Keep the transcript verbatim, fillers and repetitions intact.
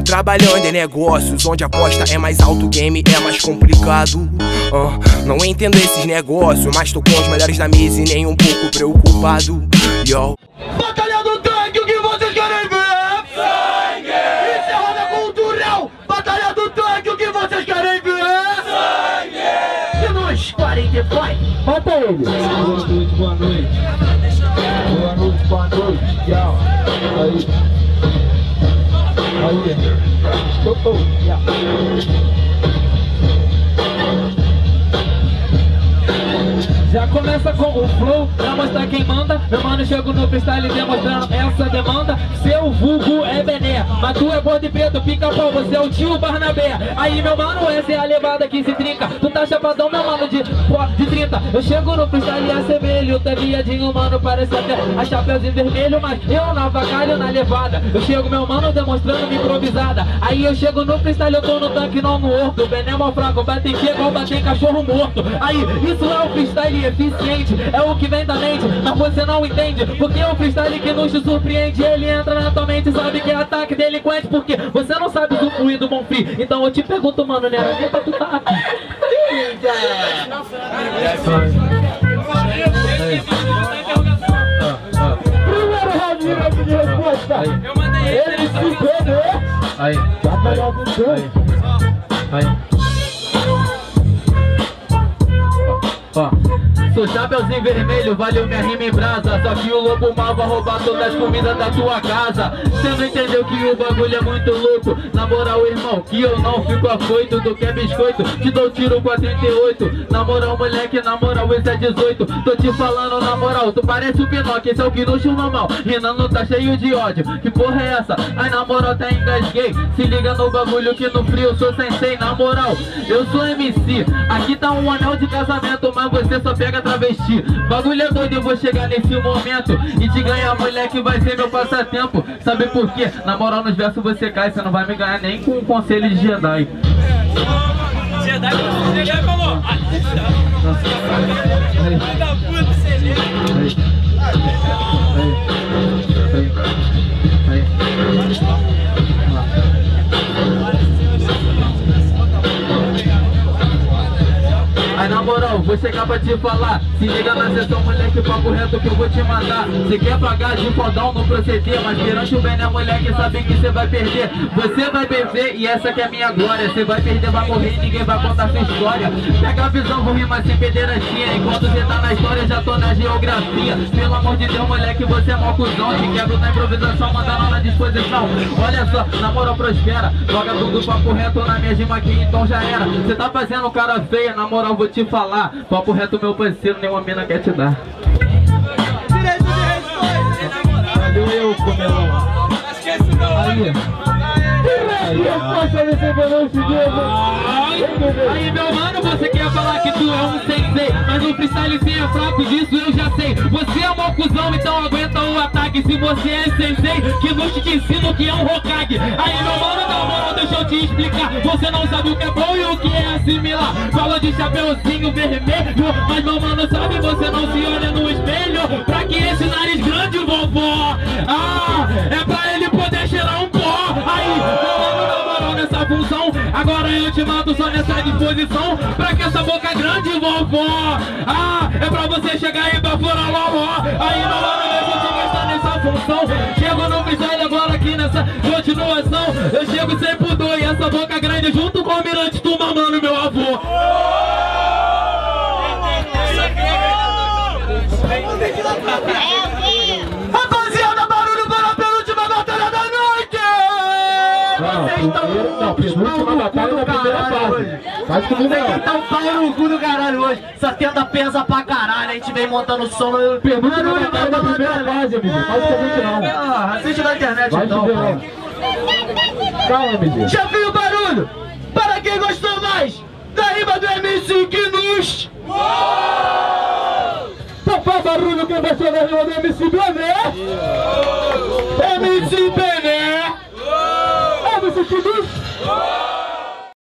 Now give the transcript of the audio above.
trabalhando em negócios onde a aposta é mais alto, o game é mais complicado. uh, Não entendo esses negócios, mas tô com os melhores da mesa e nem um pouco preocupado. Yo. Batalha do tanque, o que vocês querem ver? Sangue! Isso é roda cultural. Batalha do tanque, o que vocês querem ver? Sangue! E nos quarenta e cinco, mata ele. Boa noite, boa noite. Boa noite, boa noite. Tchau. Aí. Aí. Oh, oh. Yeah. Já começa com o flow pra mostrar quem manda. Meu mano, chego no freestyle demonstrando essa demanda. Seu vulgo é Bené, mas tu é gordo e preto, pica-pau, você é o tio Barnabé. Aí meu mano, essa é a levada que se trinca. Tu tá chapadão, meu mano, de, de trinta. Eu chego no freestyle assemelho, tá viadinho, mano, parece até a chapeuzinho vermelho. Mas eu na vacalho, na levada. Eu chego, meu mano, demonstrando minha improvisada. Aí eu chego no freestyle, eu tô no tanque, não no horto. Bené mal fraco, bate em que igual bater em cachorro morto. Aí, isso é o freestyle eficiente, é o que vem da mente, mas você não entende, porque é o freestyle que nos surpreende. Ele entra na tua mente, sabe que é ataque delinquente, porque você não sabe usufruir do bom free. Então eu te pergunto, mano, né, nem pra tu tá aqui. Primeiro round de resposta. Eu mandei ele se perder. Aí, Batalha do tanque. aí. Ó, sou chapeuzinho vermelho, valeu minha rima em brasa. Só que o lobo mal vai roubar todas as comidas da tua casa. Cê não entendeu que o bagulho é muito louco. Na moral, irmão, que eu não fico afoito. Tu quer biscoito, te dou tiro com a trinta e oito. Na moral, moleque, na moral, esse é dezoito. Tô te falando na moral, tu parece o Pinóquio, esse é o que não chama mal. Rinando tá cheio de ódio, que porra é essa? Ai, na moral, até engasguei. Se liga no bagulho que no frio eu sou sensei. Na moral, eu sou M C. Aqui tá um anel de casamento, mas você só pega travesti. Bagulho é doido, eu vou chegar nesse momento e te ganhar, moleque, vai ser meu passatempo. Sabe por quê? Na moral, nos versos você cai, você não vai me ganhar nem com um conselho de Jedi. Jedi, você já falou. Ai da puta, você Aí na moral, vou chegar pra te falar. Se liga na sessão, moleque, papo reto que eu vou te mandar. Cê quer pagar de fodão no proceder, mas perante o Bené, moleque, sabe que cê vai perder. Você vai perder e essa que é a minha glória. Cê vai perder, vai morrer e ninguém vai contar sua história. Pega a visão, vou rimar sem pederastia. Enquanto cê tá na história, já tô na geografia. Pelo amor de Deus, moleque, você é mó cuzão. Te quebro na improvisação, mandando na disposição. Olha só, na moral prospera. Joga tudo papo reto na minha gima aqui, então já era. Cê tá fazendo cara feia, na moral, vou te falar, papo reto meu parceiro, nenhuma mina quer te dar. direito de resposta. Valeu eu, comelão. Acho que esse não. Aí. Aí, resposta desse bonito de Aí meu mano, você quer falar que tu é um sensei, mas o freestyle sim é fraco, disso eu já sei. Você é um cuzão, então aguenta o ataque. Se você é sensei, que não te ensino que é um Hokage. Aí meu mano, na moral, deixa eu te explicar. Você não sabe o que é bom e o que é assimilar. Fala de chapeuzinho vermelho, mas meu mano sabe, você não se olha no espelho. Pra que esse nariz grande, vovó? Ah, é pra ele poder cheirar um pó. Aí, meu mano, na moral, nessa função, agora eu te mato só nessa disposição. Pra que essa boca grande, vovó? Ah, é pra você chegar e baforar loló. Aí, meu mano, deixa eu te gastar nessa função. Chego no freestyle agora aqui nessa continuação. Eu chego sem pudor e essa boca grande junto com o Almirante, tu mamando meu avô. Rapaziada, barulho para a penúltima batalha da noite! Vocês estão Não, penúltima batalha da primeira fase. Faz comigo Vocês não. estão pau no cu do caralho hoje. Essa tenda pesa pra caralho. A gente vem montando som. Penúltima batalha da primeira fase, amigo. Faz comigo não. Ah, assiste na internet Vai então. te ver, ó. Calma, amigo. Chefinho Barulho, para quem gostou mais da rima do M C Knus. Papá Barulho, quem gostou da rima do M C Bené?